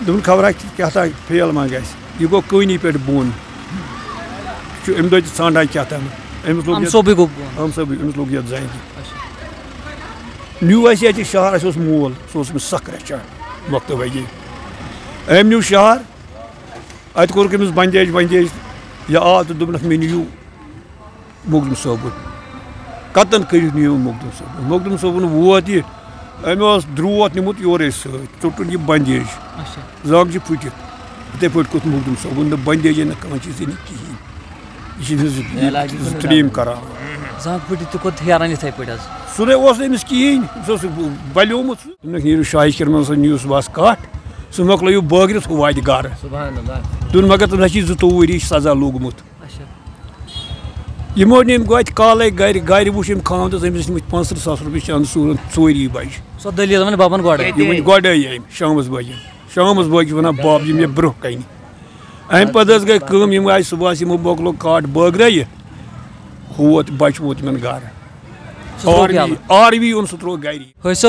دوٚپُن خبرا کیٛاہ تام فیل ما گژھِ یہِ گوٚو کٲنی پٮ۪ٹھ بۄن چھُ اَمہِ دۄہ تہِ ژھانٛڈان کیٛاہ تام أمِس لوگ أمۍ صٲبٕے أمِس لوگ یَتھ زنٛگہِ نیوٗ اَسہِ ییٚتہِ شہر اَسہِ اوس مول سُہ اوس أمِس سکھ رچھان وقتہٕ وگے أمۍ نیوٗ شہر اَتہِ کوٚرُکھ أمِس بنٛدیج یہِ آو تہٕ دوٚپنَکھ مےٚ نِیِو مخدوٗم صٲبُن کَتَن کٔرِتھ نِیِو مخدوٗم صٲبُن ووت یہِ أمۍ اوس درٛوت نِمُت یورَے سۭتۍ ژوٚٹُن یہِ بنٛدیج زنٛگ چھِ پھٕٹِتھ یِتھَے پٲٹھۍ کوٚر مخدوٗم صٲبُن نہٕ بنٛدیجے نہٕ کانٛہہ چیٖزٕے نہٕ کِہیٖنۍ یہِ چھِ ترٛیٚیِم کَران سُہ نَے اوس نہٕ أمِس کِہیٖنۍ سُہ اوس بلیومُت سُہ دوٚپنَکھ نیٖرِو شاہی کِرمَن سۭتۍ نِیِو صُبحس کَٹھ سُہ مۄکلٲیِو بٲگرِتھ ہُہ واتہِ گرٕ دوٚپُن مگر تٔمِس چھِ 22 ؤری سزا لوٚگمُت یِمو نِم گوٚو اَتہِ کالے گرِ وٕچھ أمۍ خاندَس أمِس نِمٕتۍ 35,000 رۄپیہِ چَندٕ صوٗرَن 4 بجہِ یہِ وٕنہِ گۄڈَے أمۍ شامَس بٲگۍ وَنان بَب یہِ مےٚ برونٛہہ کَنہِ اَمہِ پَتہٕ حظ گٔے کٲم یِم آیہِ صُبحس یِمو مۄکلو کاٹھ بٲگرٲیِتھ ووت بَچہِ ووت یِمَن گرٕ آر وی اوٚن سُہ ترٛوو گَرِ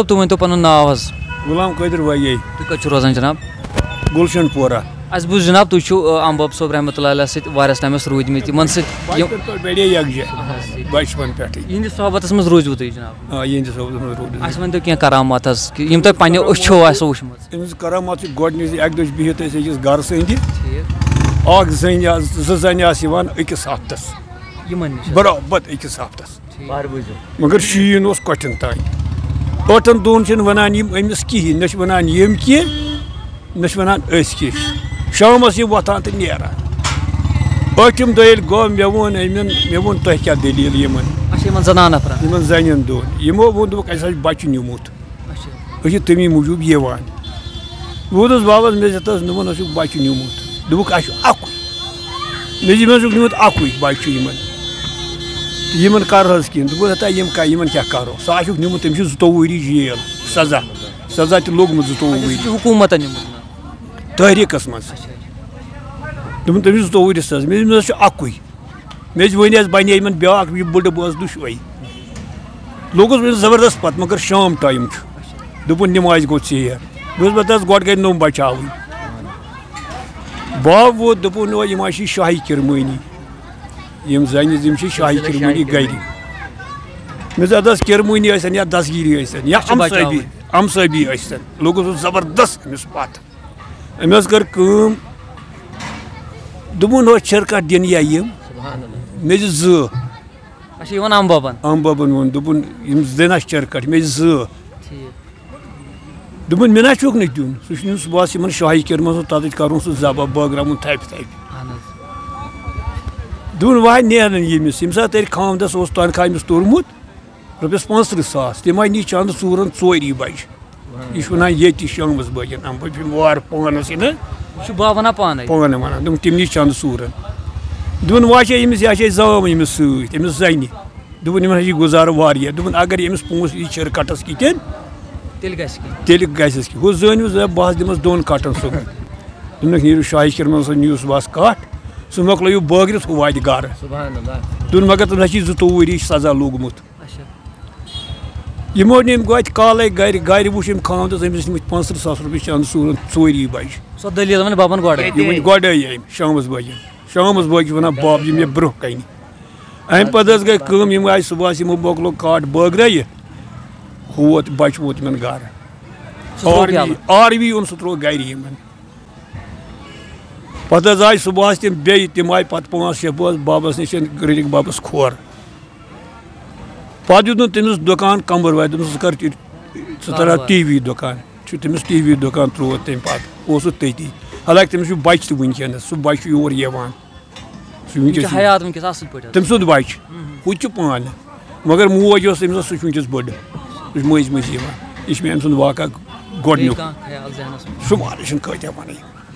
غلام قٲدِر وگے گُلشن پورہ اَسہِ بوٗز جِناب تُہۍ چھِو اَم بب صٲب رحمتہ اللہ علیہ سۭتۍ واریاہَس ٹایمَس روٗدۍمٕتۍ یِمن سۭتۍ بڑے یکجاہ بچپن پٮ۪ٹھٕے یِہنٛدِس صحبتس منٛز روٗزوٕ تُہۍ جِناب آ یِہنٛدِس صحبتس منٛز روٗد اَسہِ ؤنۍتو کینٛہہ کرامات حظ یِم تۄہہِ پنٛنیو أچھو آسیو وٕچھمٕژ أمِس کرامات چھِ گۄڈٕنِچ اَکہِ دۄہ چھِ بِہِتھ أسۍ أکِس گرَس أنٛدِ اکھ زٔنۍ زٕ زَنہِ آسہٕ یِوان أکِس ہفتس برابر أکِس ہفتس مگر شیٖن اوس کۄٹھٮ۪ن تانۍ 8 دۄہن چھِنہٕ وَنان یِم أمِس کِہیٖنۍ نہ چھِ وَنان یِم کینٛہہ نہ چھِ وَنان أسۍ کینٛہہ شامَس یہِ وۄتھان تہٕ نیران 8م دۄہ ییٚلہِ گوٚو مےٚ ووٚن تۄہہِ کیٛاہ دٔلیٖل یِمن زَنٮ۪ن دۄن یِمو ووٚن دوٚپُکھ اَسہِ حظ چھُ بَچہِ نیوٗمُت أسۍ چھِ تَمی موٗجوٗب یِوان بہٕ ووتُس بابس مےٚ زِتَس دوٚپُن اَسہِ چھُکھ بَچہِ نیوٗمُت دوٚپُکھ اَسہِ چھُ اَکُے مےٚ چھُ مےٚ چھُکھ نیوٗمُت اَکُے بَچہِ چھُ یِمن تہٕ یِمن کر حظ کِہیٖنۍ دوٚپُکھ ہتا یِمن کیٛاہ کَرو سُہ آسیُکھ نیوٗمُت تٔمِس چھُ 22 ؤری جیل سزا تہِ لوٚگمُت 22 ؤری حکوٗمتن تحریٖکَس منٛز دوٚپُن تٔمِس 22 ؤری سزا مےٚ حظ چھُ اَکُے مےٚ ٲسۍ وۄنۍ حظ بَنے یِمن بیٛاکھ یہِ بٕڈٕ بہٕ ٲس دُشوَے لوٚگُس وۄنۍ زبردست پَتہٕ مگر شام ٹایم چھُ دوٚپُن نِمازِ گوٚو ژیر بہٕ اوسُس پَتہٕ حظ گۄڈٕ گٔے نوٚم بَچاوٕنۍ باب ووت دوٚپُن یِم حظ چھِ شاہی کِرمٲنی یِم زَنہِ یِم چھِ شاہی کِرمٲنی گرِ مےٚ دوٚپ اَدٕ حظ کِرمٲنی ٲسِن یا دسگیٖری ٲسِن یا اَمسٲبی ٲسِن لوٚگُس بہٕ زبردست أمِس پَتہٕ أمۍ حظ کٔر کٲم دوٚپُن ہو چھِرکَٹھ دِنہٕ یا یِم مےٚ دِ 2 اَم ببن ووٚن دوٚپُن یِم دِنہٕ اَسہِ چِرکَٹھ مےٚ دِ 2 دوٚپُن مےٚ نہ چھُکھ نہٕ دیُن سُہ چھُ نیُن صُبحس یِمن شاہی کِرمَس تَتٮ۪تھ کَرُن سُہ ذبح بٲگراوُن تھپہِ دوٚپُن وۄنۍ نیرن ییٚمِس ییٚمہِ ساتہٕ تیٚلہِ خاندَس اوس تنخواہ أمِس توٚرمُت رۄپیَس 35,000 تِم آیہِ نی چَندٕ ژوٗرَن 4 بجہِ یہِ چھُ وَنان ییٚتی شامَس بٲگٮ۪ن اَمہِ بہٕ چھُ وارٕ پانَس یِنہٕ پانہٕ وَنان دوٚپُن تِم نی چَندٕ ژوٗرَن دوٚپُن وۄنۍ چھے أمِس یہِ چھے زام أمِس سۭتۍ أمِس زَنہِ دوٚپُن یِمن چھِ گُزارٕ واریاہ دوٚپُن اگر أمِس پونٛسہٕ یی چھِرکَٹَس کِتھۍ تیٚلہِ گژھٮ۪س کینٛہہ ہُہ زٲنِو بہٕ حظ دِمَس 2 کَٹَن صُبحن دوٚپنَکھ نیٖرِو شاہی کِرمَن سۭتۍ نِیِو صُبحس کَٹھ سُہ مۄکلٲیِو بٲگرِتھ ہُہ واتہِ گرٕ دوٚپُن مگر تٔمِس چھِ 22 ؤری سزا لوٚگمُت یِمو نِم گوٚو اَتہِ کالے گرِ وٕچھ أمۍ خاندَس أمِس نِمٕتۍ 35,000 رۄپیہِ چَندٕ صوٗرَن 4 بجہِ یہِ وٕنہِ گۄڈَے أمۍ شامَس بٲگۍ وَنان بَب یہِ مےٚ برونٛہہ کَنہِ اَمہِ پَتہٕ حظ گٔے کٲم یِم آیہِ صُبحس یِمو مۄکلو کاٹھ بٲگرٲیِتھ ووت بَچہِ ووت یِمن گرٕ آر وی اوٚن سُہ ترٛوو گرِ یِمن پَتہٕ حظ آیہِ صُبحس تِم بیٚیہِ تِم آیہِ پَتہٕ 5-6 بٲژ بابس نِش رٔٹِکھ بَبَس کھۄر پَتہٕ دیُت نہٕ تٔمِس دُکان کَمبر واتہِ دوٚپُن ژٕ کر ژٕ ترٛاو ٹی وی دُکان چھُ تٔمِس ٹی وی دُکان ترٛوو تَمہِ پَتہٕ اوس سُہ تٔتی حالانکہِ تٔمِس چھُ بَچہِ تہِ وٕنکیٚنَس سُہ بَچہِ چھُ یور یِوان سُہ وٕنکیٚس تٔمۍ سُنٛد بَچہِ ہُہ تہِ چھُ پانہٕ مگر موج ٲس تٔمِس سُہ چھُ وٕنکیٚس بٔڑ سُہ چھُ مٔنٛزۍ یِوان یہِ چھُ مےٚ أمۍ سُنٛد واقعہ گۄڈٕنیُک شُمارٕ چھُنہٕ کۭتیاہ وَنٕنۍ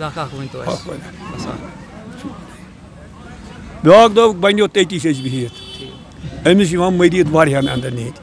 بیٛاکھ دۄہ بَنیو تٔتی چھِ أسۍ بِہِتھ أمِس چھِ یِوان مٔریٖد واریاہَن اَندَن ییٚتہِ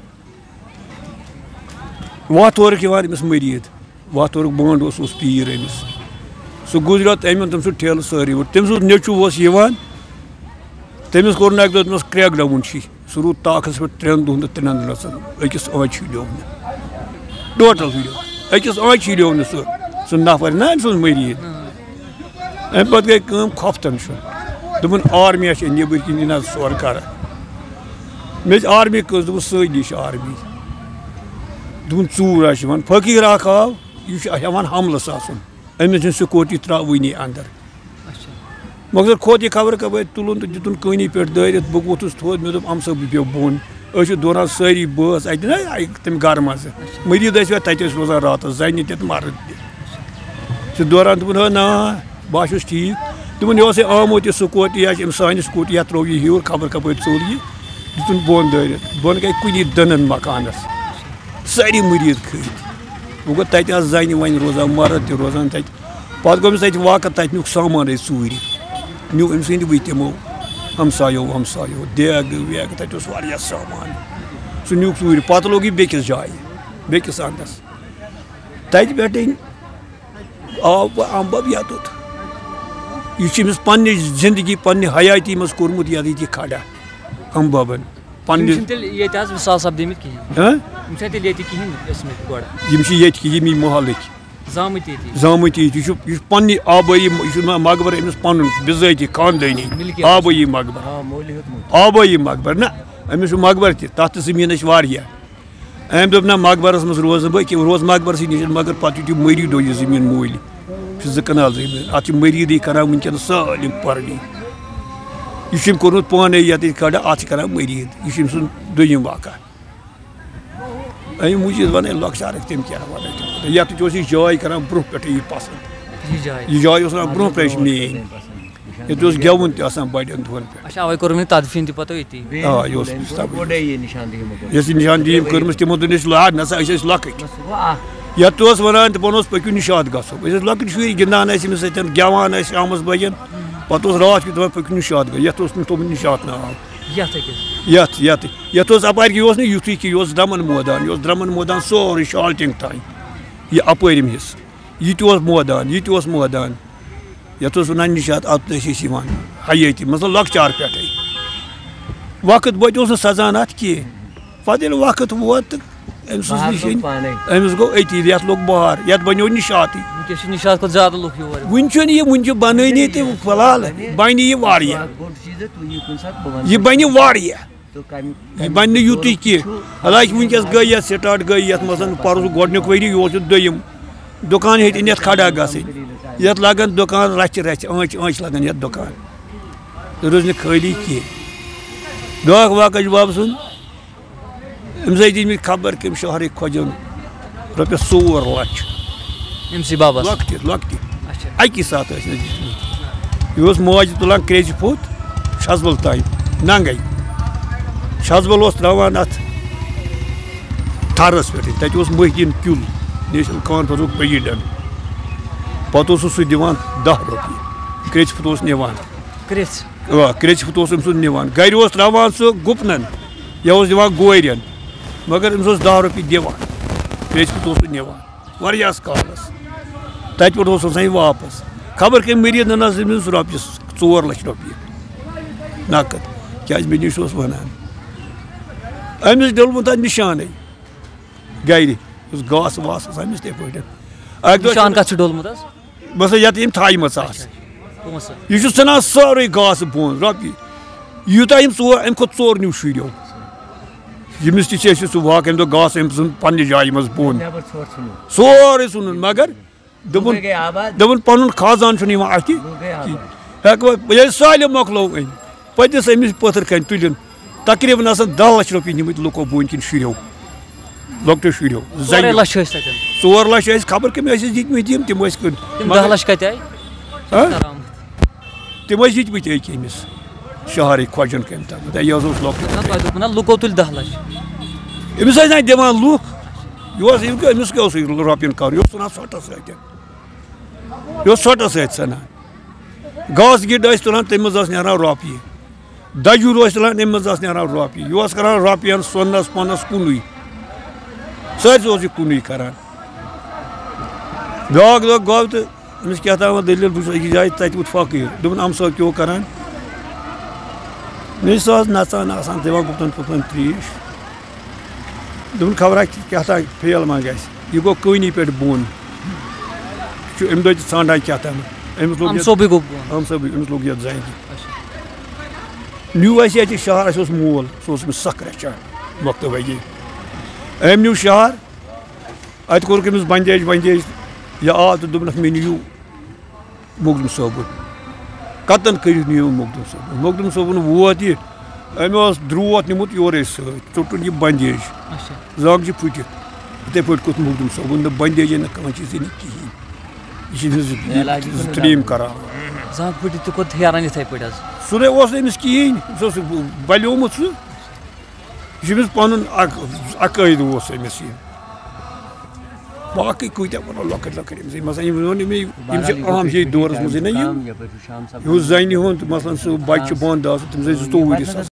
وَتھ اورُکھ یِوان أمِس مٔریٖد وَتھ اورُک بانٛڈ اوس پیٖر أمِس سُہ گُزریو تٔمۍ اوٚن تٔمۍ سُنٛد ٹھیلہٕ سٲرٕے وٕٹھ تٔمۍ سُنٛد نیٚچوٗ اوس یِوان تٔمِس کوٚرُن اَکہِ دۄہ دوٚپمَس کرٛٮ۪کھ ڈاوُن چھِ سُہ روٗد طاقَس پٮ۪ٹھ 3 دۄہَن تہٕ 3 دۄہَن أکِس آنٛچہِ ہِلیو نہٕ ٹوٹَل ہِلیو أکِس آنٛچہِ ہِلیو نہٕ سُہ سُہ نفر نا أمۍ سُنٛد مٔریٖد اَمہِ پَتہٕ گٔے کٲم کھۄفتَن چھُ دوٚپُن آرمی چھِ نیٚبٕرۍ کِنۍ یِن حظ سورٕ کَران مےٚ چھِ آرمی کٔژ دوٚپُن سٲری چھِ آرمی دوٚپُن ژوٗر حظ چھِ یِوان فقیٖر اَکھ آو یہِ چھُ ہٮ۪وان حملَس آسُن أمِس چھِنہٕ سِکورٹی ترٛاوٲنی اَنٛدر مگر کھوٚت یہِ خبر کَپٲرۍ تُلُن تہٕ دِتُن کٲنی پٮ۪ٹھ دٲرِتھ بہٕ ووٚتھُس تھوٚد مےٚ دوٚپ اَمہٕ صٲب بہٕ پیوٚو بۄن أسۍ چھِ دوران سٲری بٲژ اَتہِ نا تَمہِ گرٕ منٛزٕ مٔریٖد ٲسۍ تَتہِ ٲسۍ روزان راتَس زَنہِ تہِ تہٕ مرد تہِ چھِ دوران دوٚپُن ہے نا بہٕ چھُس ٹھیٖک دوٚپُن یہِ اوس یہِ آمُت یہِ سکوٹی یا أمۍ سانہِ سکوٹی یا ترٛوو یہِ ہیوٚر خبر کَپٲرۍ ژوٚل یہِ دِتُن بۄن دٲرِتھ بۄن گٔے کُنی دٕنَن مکانَس سٲری مٔریٖد کھٔتۍ وۄنۍ گوٚو تَتہِ آسہٕ زَنہِ وَنہِ روزان مرد تہِ روزان تَتہِ پَتہٕ گوٚو أمِس تَتہِ واقعہٕ تَتہِ نیُک سامانٕے ژوٗرِ نیوٗ أمۍ سٕنٛدۍ وٕتھۍ تِمو ہمسایو دیگہٕ ویگہٕ تَتہِ اوس واریاہ سامان سُہ نیوٗکھ ژوٗرِ پَتہٕ لوگ یہِ بیٚکِس جایہِ بیٚکِس اَنٛدَس تَتہِ پٮ۪ٹھٕے آو پَتہٕ اَمبَب یَتُتھ یہِ چھُ أمِس پنٛنہِ زِندگی پنٛنہِ حیاتی منٛز کوٚرمُت ییٚتہِ کھڑا اَمبَبَن پنٛنہِ یِم چھِ ییٚتہِ ییٚمی محلٕکۍ زامٕتۍ ییٚتہِ یہِ چھُ پنٛنہِ آبٲیی یہِ چھُ مقبر أمِس پَنُن بِذٲتی خاندٲنی آبٲیی مقبر آبٲیی مقبر نہ أمِس چھُ مقبر تہِ تَتھ تہِ زٔمیٖنَس چھِ واریاہ أمۍ دوٚپ نہ مقبرَس منٛز روزٕ بہٕ کینٛہہ روز مقبرسٕے نِش مگر پَتہٕ یُتھُے مٔریٖدو یہِ زٔمیٖن مٔلۍ یہِ چھُ 2 کنال زٔمیٖن اَتھ چھِ مٔریٖدٕے کَران وٕنکٮ۪ن سٲلِم پَرنی یہِ چھُ أمۍ کوٚرمُت پانَے ییٚتٮ۪تھ کھڑا اَتھ چھِ کَران مٔریٖد یہِ چھُ أمۍ سُنٛد دوٚیِم واقعہ اَمہِ موٗجوٗب وَنَے لۄکچارٕکۍ تِم کیٛاہ وَنَے یَتھ اوس یہِ جاے کَران برونٛہہ پٮ۪ٹھٕے یہِ پَسنٛد یہِ جاے اوس وَنان برونٛہہ پٮ۪ٹھ چھِ میٛٲنۍ ییٚتہِ اوس گٮ۪وُن تہِ آسان بَڑٮ۪ن دۄہَن پٮ۪ٹھ یۄس یہِ نِشاندہی کٔرمٕژ تِمو دوٚپ أسۍ نسا أسۍ ٲسۍ لۄکٕٹۍ یَتھ اوس وَنان دَپان اوس پٔکِو نِشاط گژھو أسۍ ٲسۍ لۄکٕٹۍ شُرۍ گِنٛدان ٲسۍ أمِس سۭتۍ گٮ۪وان ٲسۍ شامَس بٲگٮ۪ن پَتہٕ اوس راتھ کیُتھ دَپان پٔکِو نِشاط گژھو یَتھ اوس نہٕ تھوٚمُت نِشاط ناو یَتھ اوس اَپارِ یہِ اوس نہٕ یُتھُے کینٛہہ یہِ اوس درٛمُن مٲدان یہِ اوس درٛمُن مٲدان سورُے شالٹِنٛگ تانۍ یہِ اَپٲرِم حِصہٕ یہِ تہِ اوس مٲدان یَتھ اوس وَنان نِشاط اَتھ ٲسۍ أسۍ یِوان حیٲتی مطلب لۄکچار پٮ۪ٹھَے وقت وٲتۍ اوس نہٕ سَزان اَتھ کینٛہہ پَتہٕ ییٚلہِ وقت ووت تہٕ أمۍ سٕنٛز نِشٲنۍ أمِس گوٚو أتی یَتھ لوٚگ بہار یَتھ بَنیو نِشاطٕے وٕنہِ چھُنہٕ یہِ وٕنہِ چھِ بَنٲنی تہِ فِلحال بَنہِ یہِ واریاہ یہِ بَنہِ واریاہ یہِ بَنہِ نہٕ یُتُے کینٛہہ حالانکہِ وٕنکٮ۪س گٔے یَتھ سِٹاٹ گٔے یَتھ منٛز پَرُس گۄڈنیُک ؤری یہِ اوس یہِ دوٚیِم دُکان ہیٚتِنۍ یَتھ کھڑا گژھٕنۍ یَتھ لَگان دُکان رَچھِ آنٛچہِ لَگان یَتھ دُکان یہِ روزِ نہٕ خٲلی کینٛہہ بیٛاکھ واقعہ چھُ بَب سُنٛد أمِس ٲسۍ دِتمٕتۍ خبر کٔمۍ شہرٕکۍ کھۄجَن رۄپیَس 4 لَچھ لۄکٹہِ اَکی ساتہٕ ٲسۍ أسۍ دِتمٕتۍ یہِ اوس ماجہِ تُلان کرٛیٚجہِ پوٚت چھَژبَل تانۍ ننٛگَے چھَژبَل اوس ترٛاوان اَتھ تھَرَس پٮ۪ٹھٕے تَتہِ اوس محدیٖن کیُل نیشنَل کانفرنسُک پریٖڈَنٛٹ پَتہٕ اوسُس سُہ دِوان 10 رۄپیہِ کرٛیٚژِ پھُت اوس نِوان کرٛیٚژِ پھُت اوس أمۍ سُنٛد نِوان گَرِ اوس ترٛاوان سُہ گُپنَن یا اوس دِوان گورٮ۪ن مگر أمِس اوس 10 رۄپیہِ دِوان کرٛیٚژِ پھُت اوس سُہ نِوان واریاہَس کالَس تَتہِ پٮ۪ٹھ اوس آسان یہِ واپَس خبر کٔمۍ مٔریٖد نَنَس أمِس رۄپیَس 4 لَچھ رۄپیہِ نقد کیٛازِ مےٚ نِش اوس وَنان أمِس ڈوٚلمُت اَتھ نِشانَے گَرِ یُس گاسہٕ واسہٕ آسان أمِس تِتھۍ پٲٹھۍ بَس یَتھ یِم تھایمَژ آسہٕ یہِ چھُ ژھٕنان سورُے گاسہٕ بۄن رۄپیہِ یوٗتاہ یِم اَمہِ کھۄتہٕ ژور نیوٗ شُریو ییٚمِس تہِ چھِ اَسہِ سُہ واقعہٕ أمۍ دوٚپ گاسہٕ أمۍ ژھُن پنٛنہِ جایہِ منٛز بۄن سورُے ژھُنُن مگر دوٚپُن پَنُن خازان چھُنہٕ یِوان اَتھِ ہٮ۪کو ییٚلہِ سالِم مۄکلو أمۍ پٔتِس أمِس پٔتھٕر کَنہِ تُلِن تقریٖباً آسان 10 لَچھ رۄپیہِ نِمٕتۍ لُکو بۄن کِنۍ شُریو لۄکٹیو شُریو 4 لَچھ ٲسۍ خبر کٔمۍ ٲسۍ دِتمٕتۍ یِم تِم ٲسۍ تِم ٲسۍ دِتمٕتۍ أکۍ أمِس شہرٕکۍ کھۄجَن کٔمۍ تام یہِ حظ اوس لۄکُٹ أمِس ٲسۍ نہ دِوان لُکھ أمِس کیٛاہ اوس رۄپیَن کَرُن یہِ اوس ژھٕنان ژھۄٹَس سۭتۍ ژھٕنان گاسہٕ گِنٛڈ ٲسۍ تُلان تَمہِ منٛز ٲس نیران رۄپیہِ دَجوٗر ٲسۍ تُلان تَمہِ منٛز ٲس نیران رۄپیہِ یہِ اوس کَران رۄپیَن سۄنَس پۄنَس کُنُے سٲرسٕے اوس یہِ کُنُے کَران بیٛاکھ دۄہ گوٚو تہٕ أمِس کیٛاہ تام دٔلیٖل بہٕ چھُس أکِس جایہِ تَتہِ ووت فقیٖر دوٚپُن اَمہٕ صٲب کیٛاہ اوس کَران مےٚ چھِ سُہ حظ نَژان آسان دِوان گُپنَن ترٛیش دوٚپُن خبرا کیٛاہ تام فیل ما گژھِ یہِ گوٚو کٲنی پٮ۪ٹھ بۄن امہِ دۄہ تہِ ژھانٛڈان کیٛاہ تام أمِس أم صٲبٕے گوٚو أمۍ صٲبٕے أمِس لوٚگ یَتھ زَنٛگہِ نیوٗ اَسہِ ییٚتہِ شہر اَسہِ اوس مول سُہ اوس أمِس سَخ رَچھان مۄختہٕ وَگے أمۍ نیوٗ شہر اَتہِ کوٚرُکھ أمِس بَندیج یہِ آو تہٕ دوٚپنَکھ مےٚ نِیِو مخدوٗم صٲبُن کَتَن کٔرِتھ نِیِو مخدوٗم صٲبُن مخدوٗم صٲبُن ووت یہِ أمۍ اوس درٛوت نِمُت یورَے سۭتۍ ژوٚٹُن یہِ بَندیج زنٛگ چھِ پھٕٹِتھ یِتھَے پٲٹھۍ کوٚت مخدوٗم صٲبُن نہٕ بَندیجے نہٕ کانٛہہ چیٖزٕے نہٕ کِہیٖنۍ یہِ چھِ ترٛیٚیِم کَران زنٛگ پھٕٹِتھ تہِ کوٚت پھیران یِتھَے پٲٹھۍ حظ سُہ نَے اوس نہٕ أمِس کِہیٖنۍ أمِس اوس بَلیومُت سُہ یہِ چھُ أمِس پَنُن عقٲیدٕ اوس أمِس یہِ باقٕے کۭتیاہ وَنو لۄکٕٹۍ لۄکٕٹۍ أمِس مثلاً یِم ووٚن مےٚ یِم چھِ عام جے دورَس منٛز نہ یہِ اوس زَنہِ ہُنٛد مثلاً سُہ بَچہِ چھُ بنٛد آسان تٔمِس ٲسۍ 22 ساس